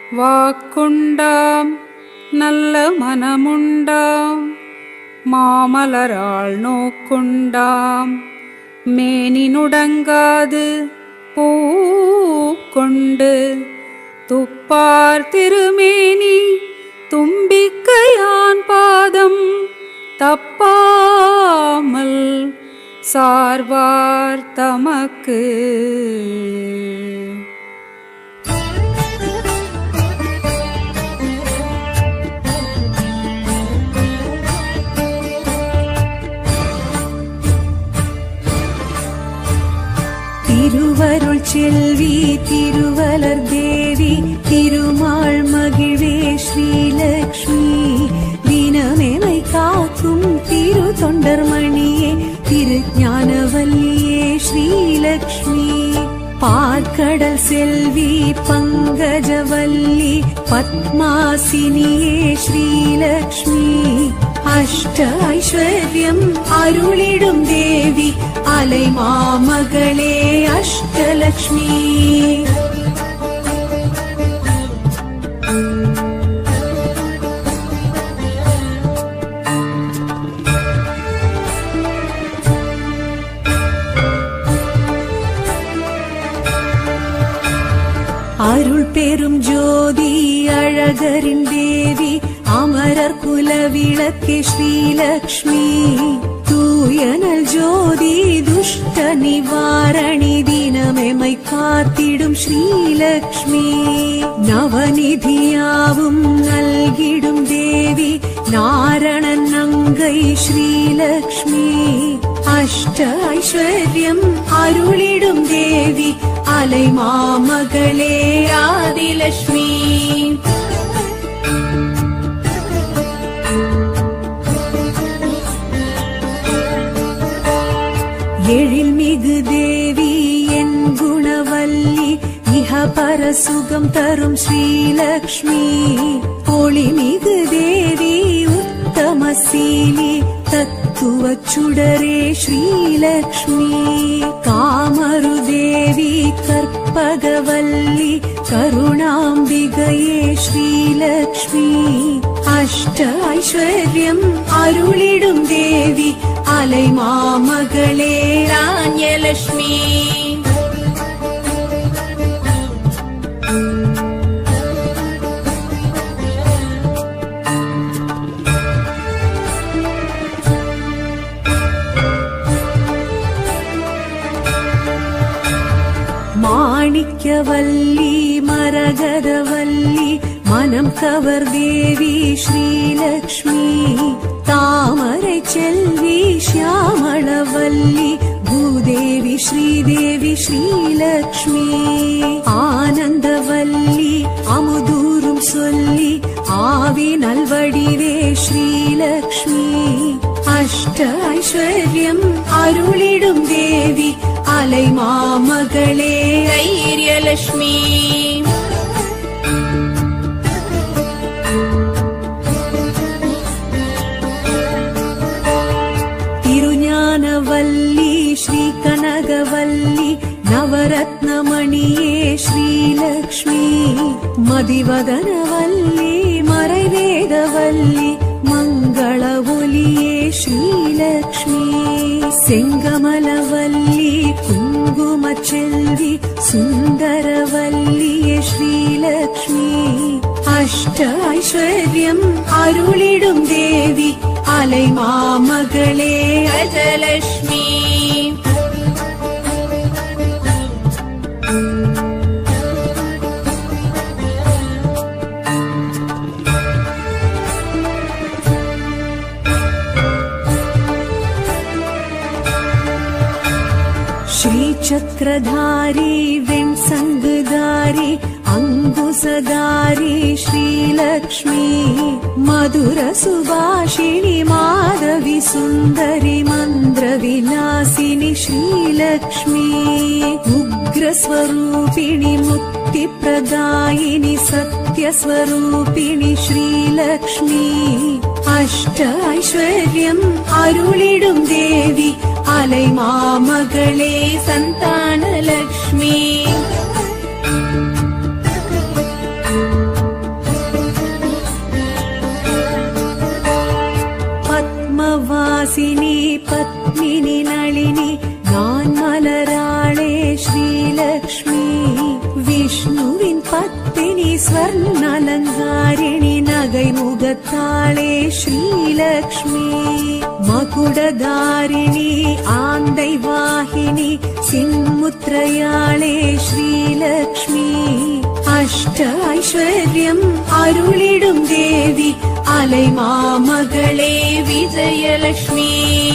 வாக்குண்டாம் நல்ல மனமுண்டாம் மாமலராள் நோக்குண்டாம் மேனினுடங்காது பூக்கொண்டு துப்பார் திருமேனி தும்பிக்கையான் பாதம் தப்பாமல் சார்வார் தமக்கு. திருவருள் செல்வி திருவலர் தேவி திருமால் மகிழ்வே ஸ்ரீலக்ஷ்மி தினமெமை காக்கும் திரு தொண்டர்மணியே திருஞானவல்லியே ஸ்ரீலக்ஷ்மி. பார்க்கடல் செல்வி பங்கஜவல்லி பத்மாசினியே ஸ்ரீலக்ஷ்மி. அஷ்ட ஐஸ்வர்யம் அருளிடும் தேவி அலை மாமகளே அஷ்டலக்ஷ்மி. அருள் பெரும் ஜோதி அழகரின் தேவி அமரர் குலவிளக்கே ஸ்ரீலக்ஷ்மி. தூயனல் ஜோதி துஷ்ட நிவாரணி தினமெமை காத்திடும் ஸ்ரீலக்ஷ்மி. நவநிதியாவும் நல்கிடும் தேவி நாரணன் நங்கை ஸ்ரீலக்ஷ்மி. அஷ்ட ஐஸ்வர்யம் அருளிடும் தேவி அலை மாமகளே ஆதிலக்ஷ்மி. எழில் மிகு தேவி என் குணவல்லி இஹ பரசுகம் தரும் ஸ்ரீலக்ஷ்மி. ஒளி மிகு தேவி உத்தமசீலி தத்துவ சுடரே ஸ்ரீலக்ஷ்மி. காமரு தேவி கற்பகவல்லி கருணாம்பிகையே ஸ்ரீலக்ஷ்மி. அஷ்ட ஐஸ்வர்யம் அருளிடும் தேவி அலை மாமகளே ராண்யலக்ஷ்மி. மாணிக்கவல்லி மரகதவல்லி மனம் கவர் தேவி ஸ்ரீலக்ஷ்மி. தாமரை செல்வி ஷியாமளவல்லி பூதேவி ஸ்ரீதேவி ஸ்ரீலக்ஷ்மி. ஆனந்தவல்லி அமுதூரும் சொல்லி ஆவி நல்வடிவே ஸ்ரீலக்ஷ்மி. அஷ்ட ஐஸ்வர்யம் அருளிடும் தேவி அலை மாமகளே ஐரியலக்ஷ்மி. திருஞானவல்லி ஸ்ரீ கனகவல்லி நவரத்னமணியே ஸ்ரீலக்ஷ்மி. மதிவதனவல்லி மறைவேதவல்லி மங்கள ஒலியே ஸ்ரீலக்ஷ்மி. செங்கமலவல்லி குங்கும செல்வி சுந்தரவல்லியே ஸ்ரீலக்ஷ்மி. அஷ்ட ஐஸ்வர்யம் அருளிடும் தேவி அலை மாமகளே அஜலக்ஷ்மி. श्रीचक्रधारी वेण्सङ्गधारी अङ्कुशधारी श्रीलक्ष्मी. मधुर सुभाषिणी माधवी सुन्दरी मन्द्रविलासिनी श्रीलक्ष्मी. उग्रस्वरूपिणी मुक्तिप्रदायिनी सत्यस्वरूपिणी श्रीलक्ष्मी. अष्ट ऐश्वर्यम् अरुळिडुम् देवी अलै मामगळे सन्तानलक्ष्मी. വസുവിൻ പത്തിനി സ്വർണ്ണലങ്കാരിണി നഗൈമുഖത്താളെ ശ്രീലക്ഷ്മി മകുടധാരിണി ആന്തൈ വാഹിനി സിന്മുത്രയാളെ ശ്രീലക്ഷ്മി അഷ്ട ഐശ്വര്യം അരുളിടും ദേവി അലൈമാമകളെ വിജയലക്ഷ്മി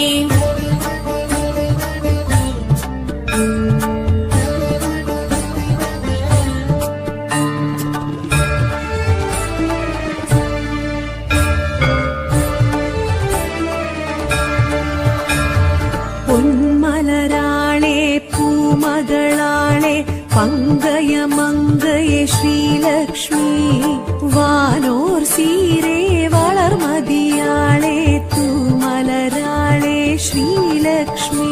പൊന്മലരാളെ പൂമകളാളെ പങ്കയമങ്കയെ ശ്രീലക്ഷ്മി വാനോർ സീരേ വളർമതിയാളെ തൂമലരാളെ ശ്രീലക്ഷ്മി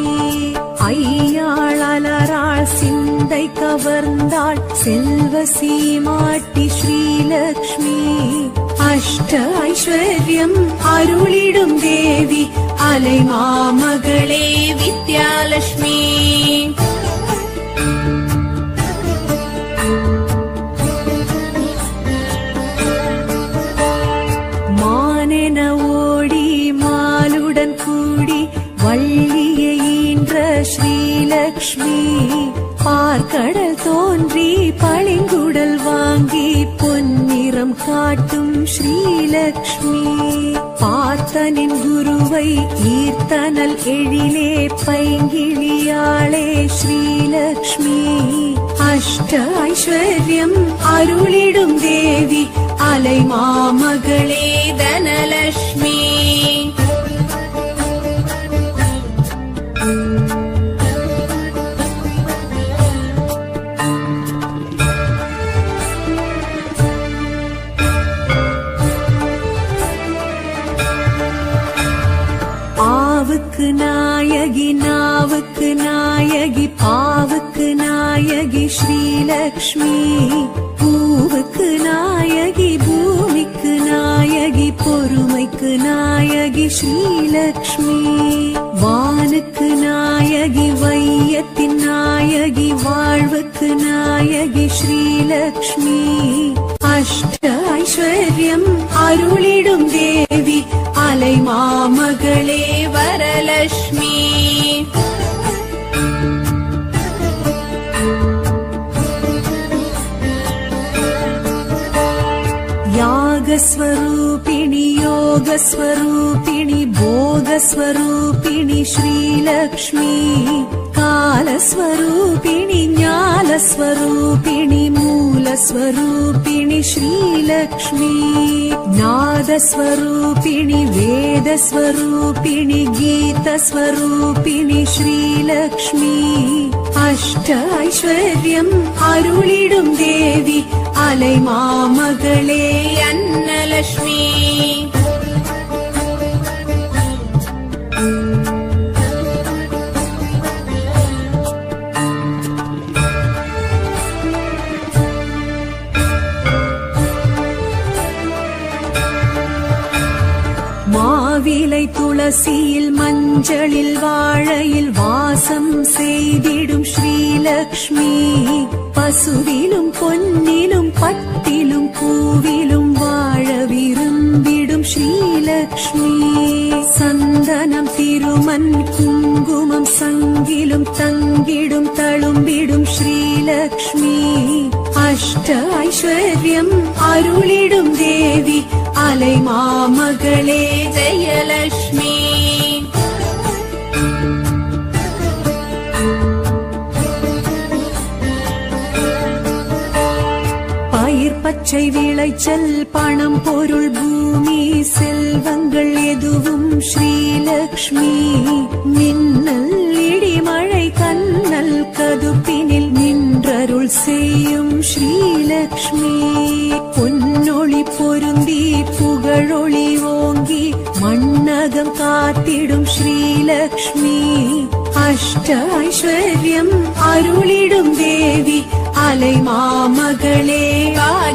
ஐயாளராள் சிந்தை கவர்ந்தாள் செல்வ சீமாட்டி ஸ்ரீலக்ஷ்மி அஷ்ட ஐஸ்வர்யம் அருளிடும் தேவி அலைமாமகளே வித்யாலட்சுமி மானென ஓடி மாலுடன் கூடி வள்ளியை ஈன்ற ஸ்ரீலக்ஷ்மி பார்க்கடல் தோன்றி பளிங்குடல் வாங்கி பொன்னிறம் காட்டும் ஸ்ரீலக்ஷ்மி பார்த்தனின் குருவை ஈர்த்தனல் எழிலே பைங்கிழியாளே ஸ்ரீலக்ஷ்மி அஷ்ட ஐஸ்வர்யம் அருளிடும் தேவி அலைமாமகளே தனலட்சுமி ஆவுக்கு நாயகி நாவுக்கு நாயகி பாவுக்கு நாயகி ஸ்ரீலக்ஷ்மி பூவுக்கு நாயகி பூமிக்கு நாயகி பொறுமைக்கு நாயகி ஸ்ரீலக்ஷ்மி வானுக்கு நாயகி வையத்தின் நாயகி வாழ்வுக்கு நாயகி ஸ்ரீலக்ஷ்மி அஷ்ட ஐஸ்வர்யம் அருளிடும் தேவி அலைமாமகளே வரலட்சுமி யாகஸ்வரூபிணி யோகஸ்வரூபிணி போகஸ்வரூபிணி ஸ்ரீலக்ஷ்மி காலஸ்வரூபிணி ஞானஸ்வரூபிணி மூலஸ்வரூபிணி ஸ்ரீலக்ஷ்மி நாதஸ்வரூபிணி வேதஸ்வரூபிணி கீதஸ்வரூபிணி ஸ்ரீலக்ஷ்மி அஷ்ட ஐஸ்வர்யம் அருளிடும் தேவி அலைமாமகளே அன்னலட்சுமி மாவிலை துளசியில் மஞ்சளில் வாழையில் வாசம் செய்திடும் ஸ்ரீலக்ஷ்மி பசுவிலும் பொன்னிலும் பட்டிலும் பூவிலும் வாழ விரும்பிடும் ஸ்ரீலக்ஷ்மி சந்தனம் திருமண் குங்குமம் சங்கிலும் தங்கிடும் தழும்பிடும் ஸ்ரீலக்ஷ்மி அஷ்ட ஐஸ்வர்யம் அருளிடும் தேவி அலைமாமகளே ஜெயலட்சுமி பயிர் பச்சை விளைச்சல் பணம் பொருள் பூமி செல்வங்கள் எதுவும் ஸ்ரீலக்ஷ்மி மின்னல் இடிமழை கண்ணல் கதுப்பினில் நின்றருள் செய்யும் ஸ்ரீலக்ஷ்மி பொன்னொளி பொருந்தி புகழொளி ஓங்கி மண்ணகம் காத்திடும் ஸ்ரீலக்ஷ்மி அஷ்ட ஐஸ்வர்யம் அருளிடும் தேவி அலைமாமகளே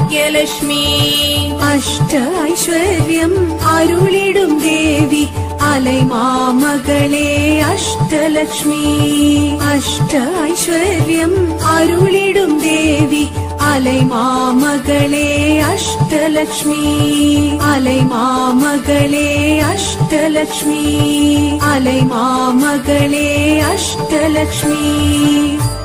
பாக்யலட்சுமி அஷ்ட ஐஸ்வர்யம் அருளிடும் தேவி அலை மாமகளே அஷ்டலக்ஷ்மி அஷ்ட ஐஸ்வர்யம் அருளிடும் தேவி அலை மாமகளே அஷ்டலக்ஷ்மி அலை மாமகளே அஷ்டலக்ஷ்மி அலை மாமகளே அஷ்டலக்ஷ்மி